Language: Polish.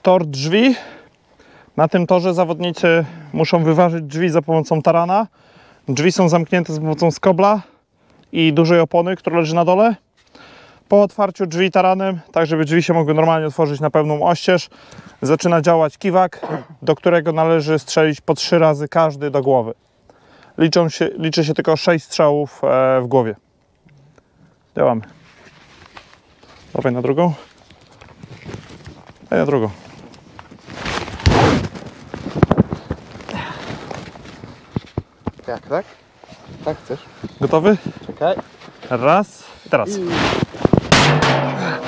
tor drzwi. Na tym torze zawodnicy muszą wyważyć drzwi za pomocą tarana. Drzwi są zamknięte za pomocą skobla i dużej opony, która leży na dole. Po otwarciu drzwi taranem, tak żeby drzwi się mogły normalnie otworzyć na pełną oścież, zaczyna działać kiwak, do którego należy strzelić po 3 razy każdy do głowy. Liczy się tylko 6 strzałów w głowie. Działamy. Dawaj na drugą. Daj na drugą. Jak, tak? Tak chcesz? Gotowy? Czekaj. Raz. Teraz.